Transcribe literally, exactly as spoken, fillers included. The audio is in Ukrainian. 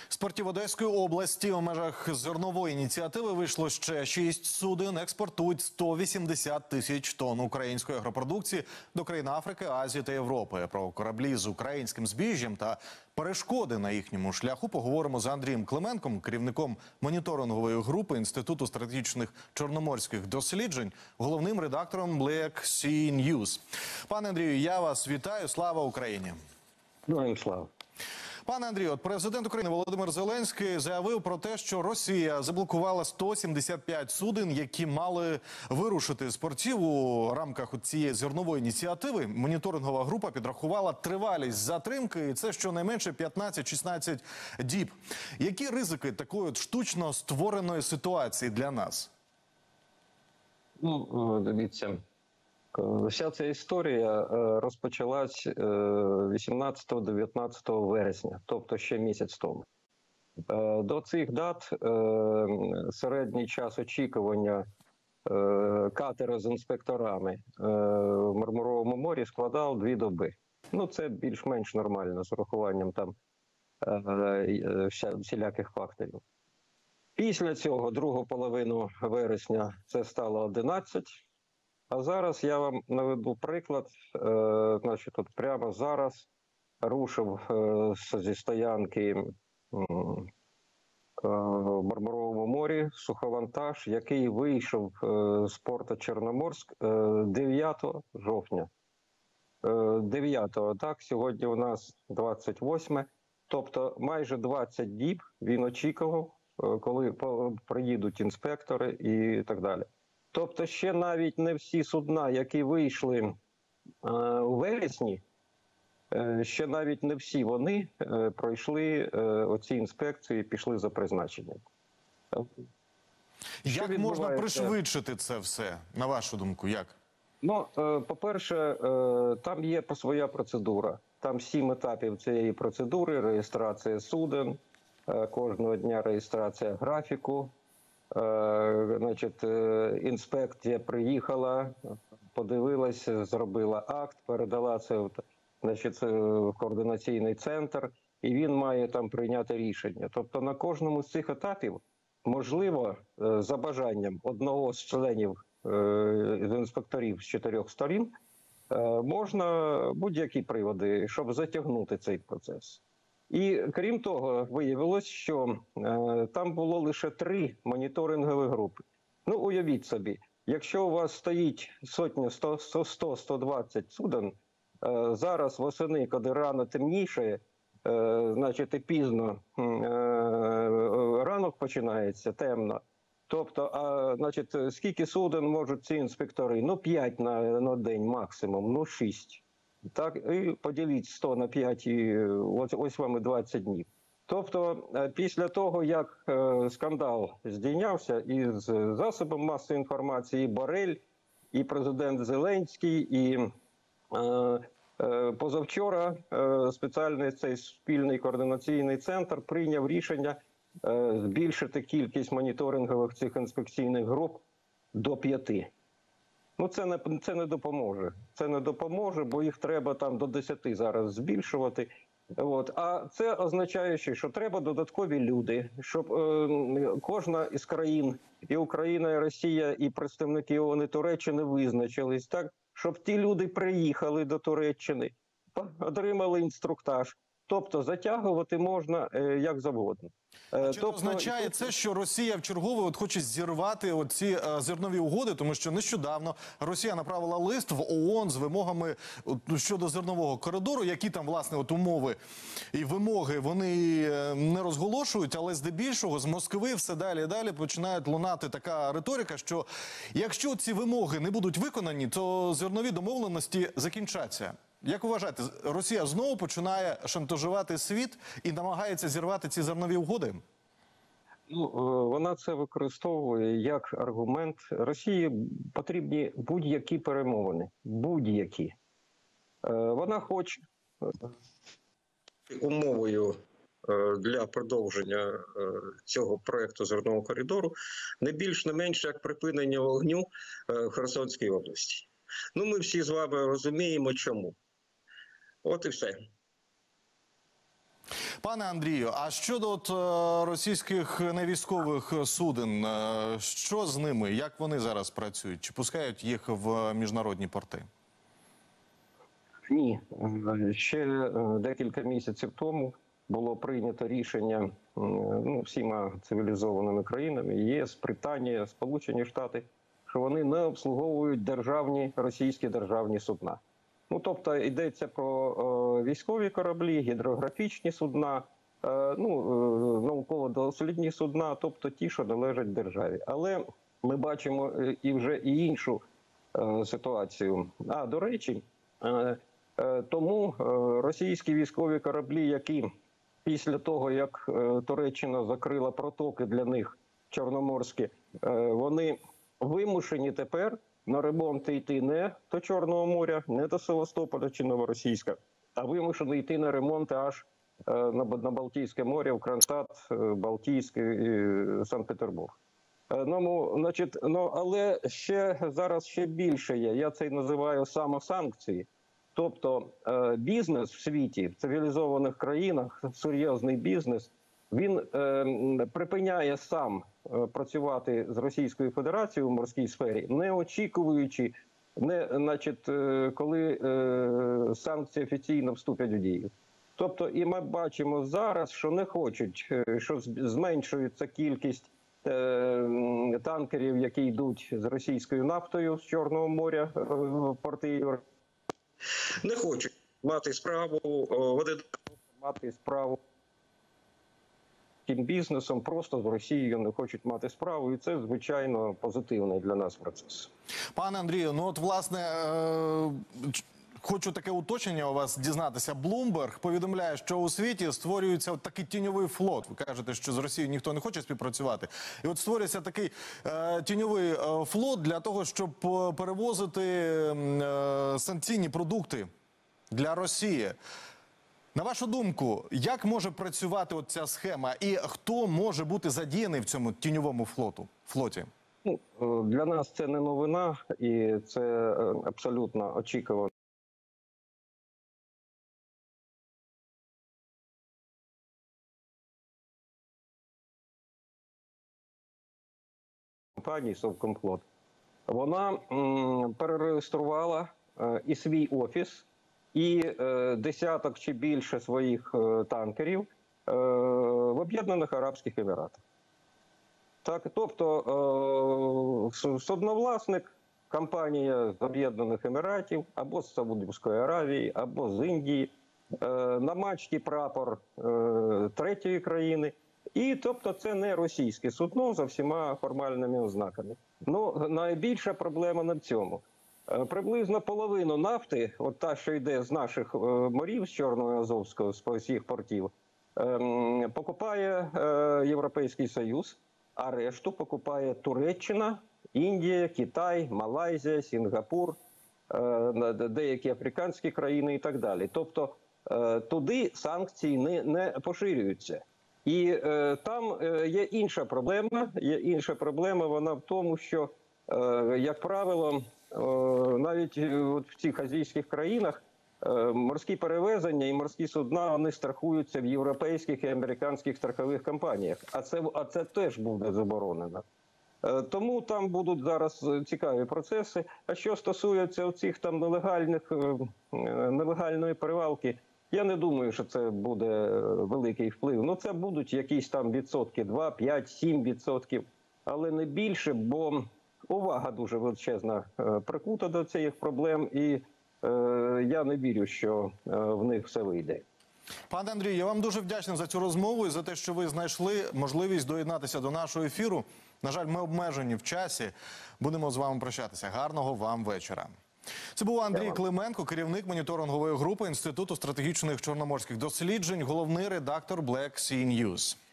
З портів Одеської області у межах зернової ініціативи вийшло ще шість суден. Експортують сто вісімдесят тисяч тонн української агропродукції до країн Африки, Азії та Європи. Про кораблі з українським збіжжям та перешкоди на їхньому шляху поговоримо з Андрієм Клименком, керівником моніторингової групи Інституту стратегічних чорноморських досліджень, головним редактором Black Sea News. Пане Андрію, я вас вітаю. Слава Україні! Героям слава! Пане Андрію, от президент України Володимир Зеленський заявив про те, що Росія заблокувала сто сімдесят п'ять суден, які мали вирушити з портів у рамках цієї зернової ініціативи. Моніторингова група підрахувала тривалість затримки, і це щонайменше п'ятнадцять-шістнадцять діб. Які ризики такої штучно створеної ситуації для нас? Ну, дивіться, вся ця історія розпочалась вісімнадцятого-дев'ятнадцятого вересня, тобто ще місяць тому. До цих дат середній час очікування катера з інспекторами в Мармуровому морі складав дві доби. Ну, це більш-менш нормально, з урахуванням там всіляких факторів. Після цього, другу половину вересня, це стало одинадцять. А зараз я вам наведу приклад. Е, значить, от прямо зараз рушив е, зі стоянки е, в Мармуровому морі суховантаж, який вийшов е, з порту Чорноморськ е, дев'ятого жовтня. Е, дев'ятого, так, сьогодні у нас двадцять восьме. Тобто майже двадцять діб він очікував, е, коли приїдуть інспектори і так далі. Тобто ще навіть не всі судна, які вийшли е, у вересні, е, ще навіть не всі вони е, пройшли е, оці інспекції і пішли за призначенням. Як можна пришвидшити це все, на вашу думку, як? Ну, е, по-перше, е, там є своя процедура. Там сім етапів цієї процедури: реєстрація суден, е, кожного дня реєстрація графіку. Uh, значить, інспекція приїхала, подивилася, зробила акт, передала це, значить, в координаційний центр, і він має там прийняти рішення. Тобто на кожному з цих етапів, можливо, за бажанням одного з членів, з інспекторів з чотирьох сторін, можна будь-які приводи, щоб затягнути цей процес. І крім того, виявилось, що е, там було лише три моніторингові групи. Ну, уявіть собі, якщо у вас стоїть сотня, сто-сто двадцять суден, е, зараз восени, коли рано темніше, е, значить і пізно е, ранок починається, темно. Тобто, а, значить, скільки суден можуть ці інспектори? Ну, п'ять на, на день максимум, ну, шість. Так, і поділіть сто на п'ять, і ось, ось вам і двадцять днів. Тобто, після того, як е, скандал здійнявся із засобом масової інформації, і Борель, і президент Зеленський, і е, е, позавчора е, спеціальний цей спільний координаційний центр прийняв рішення е, збільшити кількість моніторингових цих інспекційних груп до п'яти. Ну, це не, це не допоможе. Це не допоможе, бо їх треба там до десяти зараз збільшувати. От. А це означає, що треба додаткові люди, щоб е, кожна із країн, і Україна, і Росія, і представники ООН і Туреччини визначились, так, щоб ті люди приїхали до Туреччини, отримали інструктаж. Тобто затягувати можна е, як завгодно. А чи тобто, означає це, що Росія вчергове от хоче зірвати оці е, зернові угоди, тому що нещодавно Росія направила лист в ООН з вимогами от, щодо зернового коридору, які там, власне, от умови і вимоги вони е, не розголошують, але здебільшого з Москви все далі і далі починають лунати така риторика, що якщо ці вимоги не будуть виконані, то зернові домовленості закінчаться. Як вважаєте, Росія знову починає шантажувати світ і намагається зірвати ці зернові угоди? Ну, вона це використовує як аргумент. Росії потрібні будь-які перемовини. Будь-які. Вона хоче умовою для продовження цього проєкту зернового коридору не більш, не менше, як припинення вогню в Херсонській області. Ну, ми всі з вами розуміємо, чому. От і все. Пане Андрію, а щодо от, е, російських невійськових суден, е, що з ними? Як вони зараз працюють? Чи пускають їх в міжнародні порти? Ні, Е, ще е, декілька місяців тому було прийнято рішення е, ну, всіма цивілізованими країнами, ЄС, Британія, Сполучені Штати, що вони не обслуговують державні російські державні судна. Ну, тобто йдеться про е, військові кораблі, гідрографічні судна, е, ну, е, науково-дослідні судна, тобто ті, що належать державі. Але ми бачимо е, і вже і іншу е, ситуацію. А, до речі, е, е, тому е, російські військові кораблі, які після того, як е, Туреччина закрила протоки для них чорноморські, е, вони вимушені тепер на ремонти йти не до Чорного моря, не до Севастополя чи Новоросійська, а вимушені йти на ремонти аж е, на, на Балтійське море, в Кронштадт, е, Балтійський, е, Санкт-Петербург. Е, ну, значить, ну, але ще зараз ще більше є. Я це називаю самосанкції. Тобто е, бізнес в світі, в цивілізованих країнах, серйозний бізнес, він е, припиняє сам е, працювати з Російською Федерацією в морській сфері, не очікуючи, не, значить, е, коли е, санкції офіційно вступлять в дію. Тобто, і ми бачимо зараз, що не хочуть, е, що зменшується кількість е, танкерів, які йдуть з російською нафтою з Чорного моря е, в порти Європи. Не хочуть мати справу, вони мати справу тим бізнесом, просто з Росією не хочуть мати справу, і це, звичайно, позитивний для нас процес. Пане Андрію, ну от, власне, е хочу таке уточнення у вас дізнатися. Bloomberg повідомляє, що у світі створюється от такий тіньовий флот. Ви кажете, що з Росією ніхто не хоче співпрацювати. І от створюється такий е, тіньовий е, флот для того, щоб е, перевозити е, санкційні продукти для Росії. На вашу думку, як може працювати от ця схема і хто може бути задіяний в цьому тіньовому флоту, флоті? Ну, для нас це не новина, і це абсолютно очікувано. Компанії Совкомфлот. Вона м, перереєструвала е, і свій офіс, і е, десяток чи більше своїх е, танкерів е, в Об'єднаних Арабських Еміратах. Так, тобто е, судновласник, компанія з Об'єднаних Еміратів, або з Саудівської Аравії, або з Індії, е, на мачті прапор е, третьої країни. І, тобто, це не російське судно за всіма формальними ознаками. Ну, найбільша проблема на цьому. Е, приблизно половину нафти, от та, що йде з наших е, морів, з Чорного і Азовського, з всіх портів, е, покупає е, Європейський Союз, а решту покупає Туреччина, Індія, Китай, Малайзія, Сінгапур, е, деякі африканські країни і так далі. Тобто, е, туди санкції не, не поширюються. І е, там е, є інша проблема. Є інша проблема, вона в тому, що, е, як правило, е, навіть от в цих азійських країнах е, морські перевезення і морські судна, вони страхуються в європейських і американських страхових компаніях. А це, а це теж буде заборонено. Е, тому там будуть зараз цікаві процеси. А що стосується оцих там нелегальних, е, нелегальної перевалки, я не думаю, що це буде великий вплив. Ну, це будуть якісь там відсотки, два, п'ять, сім відсотків, але не більше, бо увага дуже величезна прикута до цих проблем, і е, я не вірю, що е, в них все вийде. Пане Андрію, я вам дуже вдячний за цю розмову і за те, що ви знайшли можливість доєднатися до нашого ефіру. На жаль, ми обмежені в часі. Будемо з вами прощатися. Гарного вам вечора. Це був Андрій Клименко, керівник моніторингової групи Інституту стратегічних чорноморських досліджень, головний редактор Black Sea News.